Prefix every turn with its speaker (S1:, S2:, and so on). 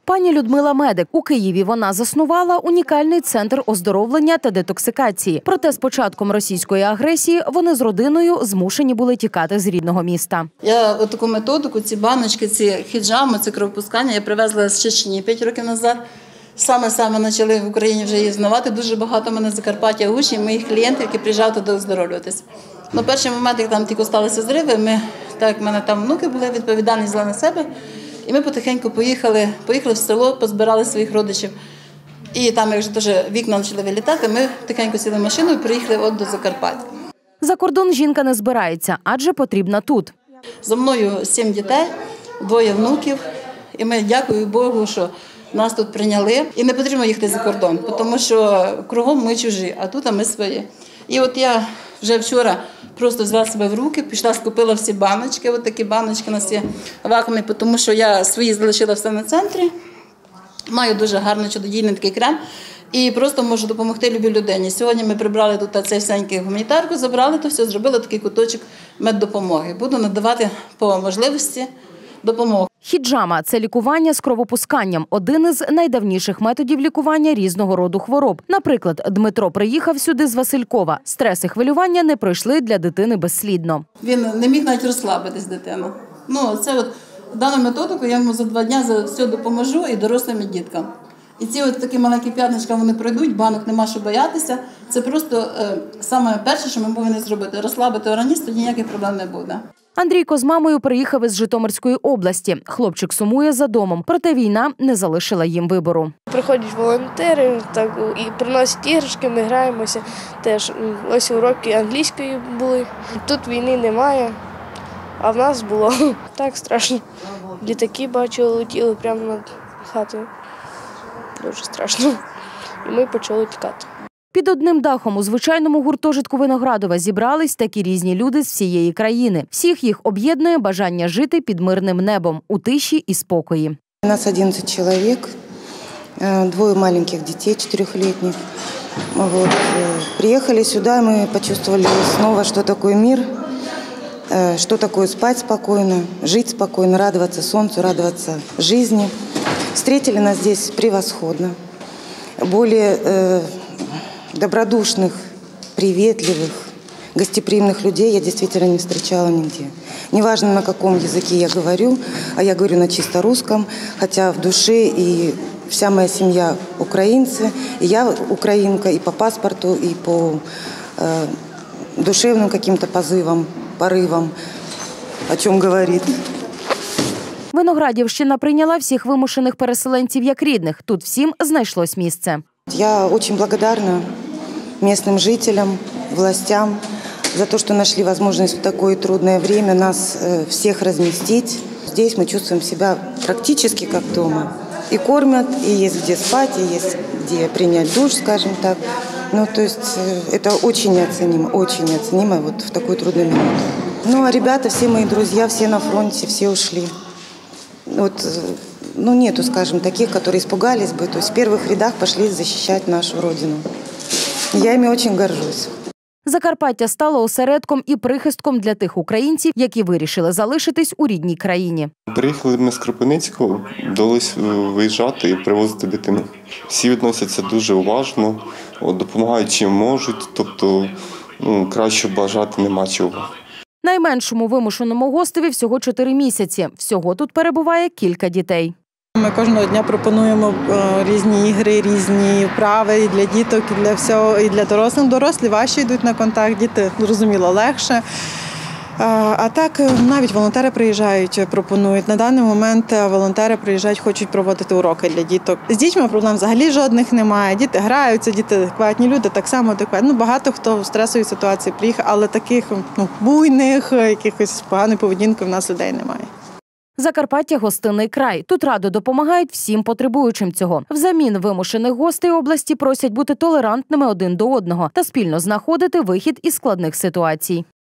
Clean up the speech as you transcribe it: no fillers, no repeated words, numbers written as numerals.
S1: Пані Людмила медик. У Києві вона заснувала унікальний центр оздоровлення та детоксикації. Проте з початком російської агресії вони з родиною змушені були тікати з рідного міста.
S2: Я таку методику, ці баночки, ці хіджами, це кровопускання, я привезла з Чечні 5 років назад. Саме почали в Україні вже її знавати. Дуже багато в мене з Закарпаття учнів, моїх клієнтів, які приїжджали туди оздоровлюватися. Перший момент, як там тільки сталися зриви, так як в мене там внуки були, відповідальність взяли на себе. І ми потихеньку поїхали в село, позбирали своїх родичів. І там, як вже теж вікна почали вилітати, ми тихенько сіли в машину і приїхали до Закарпаття.
S1: За кордон жінка не збирається, адже потрібна тут.
S2: За мною 7 дітей, 2 внуків. І ми, дякую Богу, що нас тут прийняли. І не потрібно їхати за кордон, тому що кругом ми чужі, а тут ми свої. І от я вже вчора просто взяла себе в руки, пішла, скупила всі баночки, от такі баночки у нас є вакуумні, тому що я свої залишила все на центрі. Маю дуже гарний чудодійний такий крем і просто можу допомогти любій людині. Сьогодні ми прибрали тут цей всенький гуманітарку, забрали то все, зробили такий куточок меддопомоги. Буду надавати по можливості допомогу.
S1: Хіджама – це лікування з кровопусканням – один із найдавніших методів лікування різного роду хвороб. Наприклад, Дмитро приїхав сюди з Василькова. Стрес і хвилювання не пройшли для дитини безслідно.
S2: Він не міг навіть розслабитись, дитина. Це дану методику я йому за 2 дні за все допоможу і дорослим, і діткам. І ці такі маленькі п'ятничка, вони пройдуть, банок нема що боятися. Це просто саме перше, що ми повинні зробити – розслабити організм, тоді ніяких проблем не буде.
S1: Андрійко з мамою приїхав із Житомирської області. Хлопчик сумує за домом, проте війна не залишила їм вибору.
S3: Приходять волонтери і приносять іграшки, ми граємося. Теж ось уроки англійської були. Тут війни немає, а в нас було. Так страшно. Літаки бачили, летіли прямо над хатою. Дуже страшно. І ми почали тікати.
S1: Під одним дахом у звичайному гуртожитку Виноградова зібрались такі різні люди з всієї країни. Всіх їх об'єднує бажання жити під мирним небом, у тиші і спокої.
S4: У нас 11 чоловік, 2 маленьких дітей 4-літніх. Приїхали сюди, ми почувствовали знову, що таке мир, що таке спати спокійно, жити спокійно, радуватися сонцю, радуватися житті. Встретили нас здесь превосходно. Более добродушных, приветливых, гостеприимных людей я действительно не встречала нигде. Неважно, на каком языке я говорю, а я говорю на чисто русском, хотя в душе и вся моя семья украинцы, и я украинка и по паспорту, и по душевным каким-то позывам, порывам, о чем говорит.
S1: Виноградівщина прийняла всіх вимушених переселенців як рідних. Тут всім знайшлось місце.
S4: Я очень благодарна местным жителям, властям за то, что нашли возможность в такое трудное время нас всех разместить. Здесь мы чувствуем себя практически как дома. И кормят, и есть где спать, и есть где принять душ, скажем так. То есть это очень неоценимо вот в такую трудную минуту. А ребята, все мои друзья, все на фронте, все ушли. Нету, скажем, таких, которые испугались бы, то есть в первых рядах пошли защищать нашу родину. Я ими очень горжусь.
S1: Закарпаття стало осередком і прихистком для тих українців, які вирішили залишитись у рідній країні.
S5: Приїхали ми з Кропивницького, вдалося виїжджати і привозити дитину. Всі відносяться дуже уважно, допомагають чим можуть, тобто краще бажати нема чого.
S1: Найменшому вимушеному гостеві всього 4 місяці. Всього тут перебуває кілька дітей.
S6: Ми кожного дня пропонуємо різні ігри, різні вправи і для діток, і для всього, і для дорослих. Дорослі важче йдуть на контакт, діти, зрозуміло, легше. А так навіть волонтери приїжджають, пропонують. На даний момент волонтери приїжджають, хочуть проводити уроки для діток. З дітьми проблем взагалі жодних немає. Діти граються, діти адекватні, люди так само адекватні. Багато хто в стресовій ситуації приїхав, але таких буйних, якихось поганої поведінки в нас людей немає.
S1: Закарпаття – гостинний край. Тут радо допомагають всім потребуючим цього. Взамін вимушених гостей області просять бути толерантними один до одного та спільно знаходити вихід із складних ситуацій.